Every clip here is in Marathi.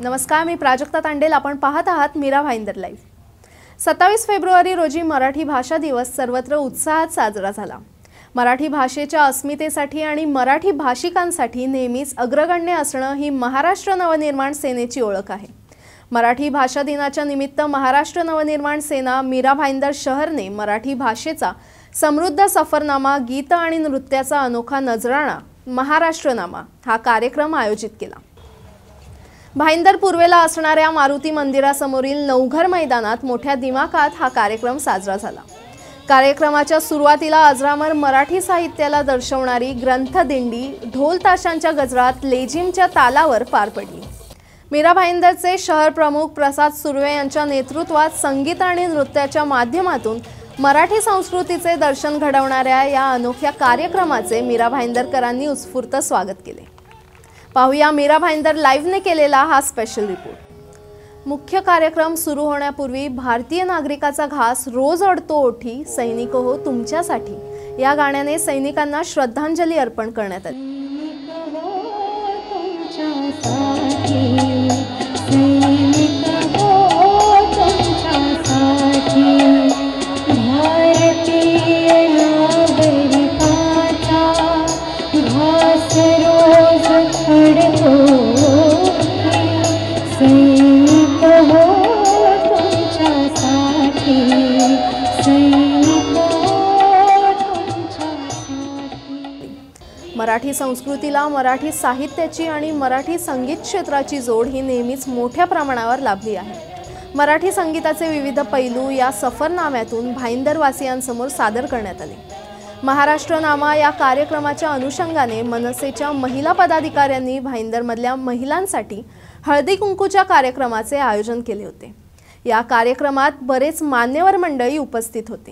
नमस्कार, मी प्राजक्ता तांडेल. आपण पाहत आहात MiraBhayandar लाईव्ह. 27 फेब्रुवारी रोजी मराठी भाषा दिवस सर्वत्र उत्साहात साजरा झाला. मराठी भाषेच्या अस्मितेसाठी आणि मराठी भाषिकांसाठी नेहमीच अग्रगण्य असणं ही महाराष्ट्र नवनिर्माण सेनेची ओळख आहे. मराठी भाषा दिनाच्या निमित्त महाराष्ट्र नवनिर्माण सेना MiraBhayandar शहरने मराठी भाषेचा समृद्ध सफरनामा, गीत आणि नृत्याचा अनोखा नजराणा महाराष्ट्रनामा हा कार्यक्रम आयोजित केला. भाईंदर पूर्वेला असणाऱ्या मारुती मंदिरासमोरील नवघर मैदानात मोठ्या दिमाखात हा कार्यक्रम साजरा झाला. कार्यक्रमाच्या सुरुवातीला अजरामर मराठी साहित्याला दर्शवणारी ग्रंथदिंडी ढोल ताशांच्या गजरात लेझिमच्या तालावर पार पडली. MiraBhayandarचे शहर प्रमुख प्रसाद सुर्वे यांच्या नेतृत्वात संगीत आणि नृत्याच्या माध्यमातून मराठी संस्कृतीचे दर्शन घडवणाऱ्या या अनोख्या कार्यक्रमाचे MiraBhayandarकरांनी उत्स्फूर्त स्वागत केले. पाहूया MiraBhayandar लाईव्हने केलेला हा स्पेशल रिपोर्ट. मुख्य कार्यक्रम सुरू होण्यापूर्वी भारतीय नागरिकाचा घास रोज अडतो ओठी, सैनिक हो तुमच्यासाठी या गाण्याने सैनिकांना श्रद्धांजली अर्पण करण्यात आली. मराठी संस्कृतीला मराठी साहित्याची आणि मराठी संगीत क्षेत्राची जोड ही नेहमीच मोठ्या प्रमाणावर लाभली आहे. मराठी संगीताचे विविध पैलू या सफरनाम्यातून भाईंदरवासियांसमोर सादर करण्यात आले. महाराष्ट्रनामा या कार्यक्रमाच्या अनुषंगाने मनसेच्या महिला पदाधिकाऱ्यांनी भाईंदरमधल्या महिलांसाठी हळदी कुंकूच्या कार्यक्रमाचे आयोजन केले होते. या कार्यक्रमात बरेच मान्यवर मंडळी उपस्थित होते.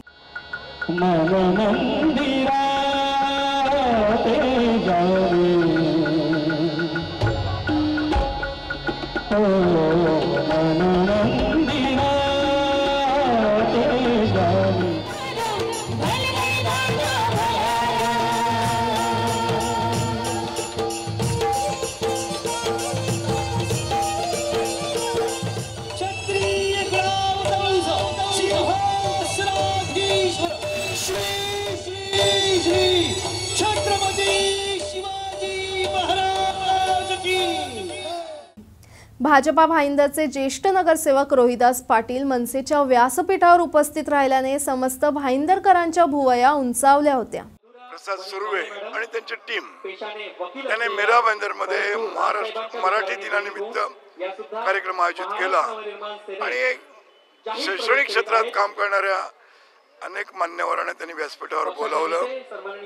भाजपा भाईंदरचे ज्येष्ठ नगरसेवक रोहिदास पाटील मनसेच्या व्यासपीठावर उपस्थित राहिल्याने समस्त भाईंदरकरांच्या भुवया उंचावल्या होत्या. प्रसाद सुर्वे आणि त्यांची टीम त्याने MiraBhayandar मध्ये मराठी दिनानिमित्त कार्यक्रम आयोजित केला आणि शैक्षणिक क्षेत्रात काम करणाऱ्या अनेक मान्यवरांना त्यांनी व्यासपीठावर बोलावलं.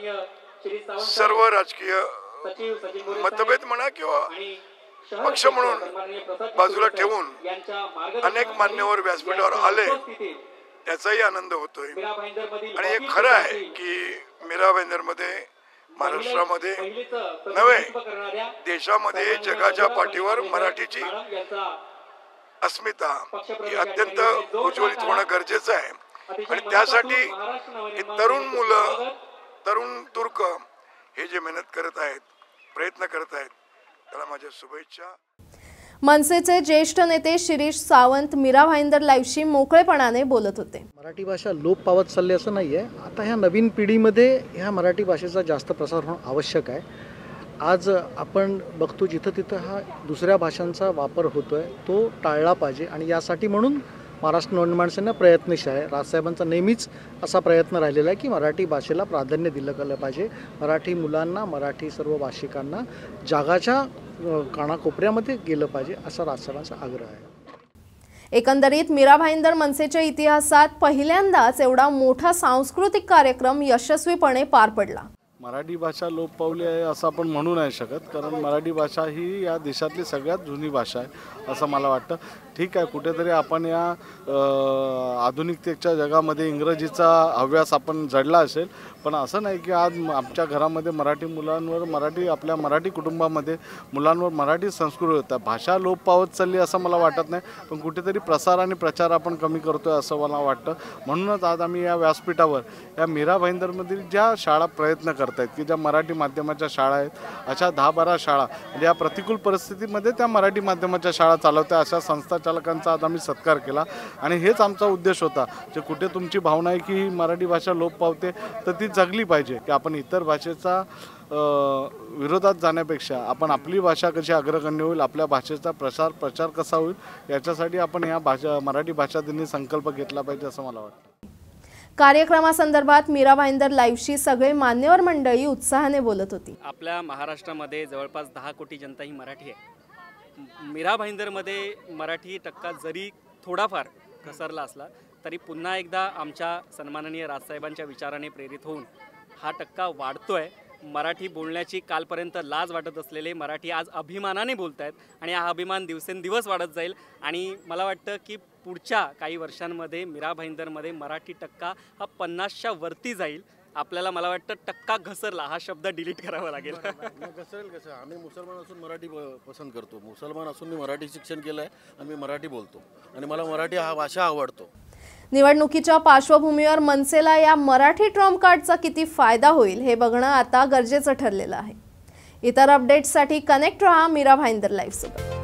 सर्व राजकीय मतभेद म्हणा किंवा पक्ष म्हणून बाजूला ठेवून अनेक मान्यवर व्यासपीठावर आले, त्याचाही आनंद होतोय. आणि हे खरं आहे की MiraBhayandar मध्ये महाराष्ट्रामध्ये नव्हे देशामध्ये जगाच्या पाठीवर मराठीची अस्मिता ही अत्यंत उज्ज्वलित होणं गरजेचं आहे. आणि त्यासाठी हे तरुण मुलं, तरुण तुर्क हे जे मेहनत करत आहेत, प्रयत्न करत आहेत, त्याला माझ्या शुभेच्छा. मनसेचे ज्येष्ठ नेते शिरीष सावंत MiraBhayandar लाईव्हशी मोकळेपणाने बोलत होते. मराठी भाषा लोप पावत चालली असं नाहीये. आता ह्या नवीन पिढीमध्ये ह्या मराठी भाषेचा जास्त प्रसार होणं आवश्यक आहे. आज आपण बघतो जिथं तिथं हा दुसऱ्या भाषांचा वापर होतोय, तो टाळला पाहिजे. आणि यासाठी म्हणून महाराष्ट्र नवनिर्माण सेना प्रयत्नशील आहे. राजसाहेबांचा नेहमीच असा प्रयत्न राहिलेला आहे की मराठी भाषेला प्राधान्य दिलं गेलं पाहिजे. मराठी मुलांना, मराठी सर्व भाषिकांना जगाच्या कानाकोपऱ्यामध्ये गेलं पाहिजे असा राजसाहेबांचा आग्रह आहे. एकंदरीत MiraBhayandar मनसेच्या इतिहासात पहिल्यांदाच एवढा मोठा सांस्कृतिक कार्यक्रम यशस्वीपणे पार पडला. मराठी भाषा लोप पावली आहे असं आपण म्हणू नाही शकत, कारण मराठी भाषा ही या देशातली सगळ्यात जुनी भाषा आहे असं मला वाटतं. ठीक आहे, कुठेतरी आपण या आधुनिकतेच्या जगामध्ये इंग्रजीचा हव्यास आपण जडला असेल, पण असं नाही की आज आमच्या घरामध्ये मराठी मुलांवर, आपल्या मराठी कुटुंबामध्ये मुलांवर मराठी संस्कृती होता. भाषा लोप पावत चालली असं मला वाटत नाही, पण कुठेतरी प्रसार आणि प्रचार आपण कमी करतोय असं मला वाटतं. म्हणूनच आज आम्ही या व्यासपीठावर या MiraBhayandarमधील ज्या शाळा प्रयत्न करतात करतायत की ज्या मराठी माध्यमाच्या शाळा आहेत अशा 10-12 शाळा म्हणजे या प्रतिकूल परिस्थितीमध्ये त्या मराठी माध्यमाच्या शाळा चालवत्या अशा संस्था चालकांचा आज आम्ही सत्कार केला आणि हेच आमचा उद्देश होता जे कुठे तुमची भावना आहे की ही मराठी भाषा लोप पावते तर ती जगली पाहिजे की आपण इतर भाषेचा विरोधात जाण्यापेक्षा आपण आपली भाषा कशी अग्रगण्य होईल आपल्या भाषेचा प्रचार कसा होईल याच्यासाठी आपण या मराठी भाषा दिनी संकल्प घेतला पाहिजे असं मला वाटतं। कार्यक्रमासंदर्भात मीरा भाईंदर लाईव्हशी सगळे मान्यवर मंडळी उत्साहाने बोलत होती। आपल्या महाराष्ट्रामध्ये जवळपास 10 कोटी जनता ही मराठी आहे। मीरा भाईंदरमध्ये मराठी टक्का जरी थोडाफार घसरला असला तरी पुन्हा एकदा आमच्या सन्माननीय राजसाहेबांच्या विचाराने प्रेरित होऊन हा टक्का वाढतोय। मराठी बोलण्याची कालपर्यंत लाज वाटत असलेले मराठी आज अभिमानाने बोलतायत आणि हा अभिमान दिवसेंदिवस वाढत जाईल आणि मला वाटतं की पुढच्या काही वर्षांमध्ये मीरा भाईंदरमध्ये मराठी टक्का हा 50च्या वरती जाईल। आपल्याला मला वाटतं टक्का घसरला हा शब्द डिलीट करावा लागेल। घसरेल कसं, आम्ही मुसलमान असून मराठी पसंत करतो, मुसलमान असून मी मराठी शिक्षण केलं आहे आणि मी मराठी बोलतो आणि मला मराठी हा भाषा आवडतो। निवडणुकीच्या पार्श्वभूमीवर मनसेला या मराठी ट्रम्प कार्डचा किती फायदा होईल हे बघणं आता गरजेचं ठरलेलं आहे। इतर अपडेट्ससाठी कनेक्ट रहा मीरा भाईंदर लाईव्ह सोबत।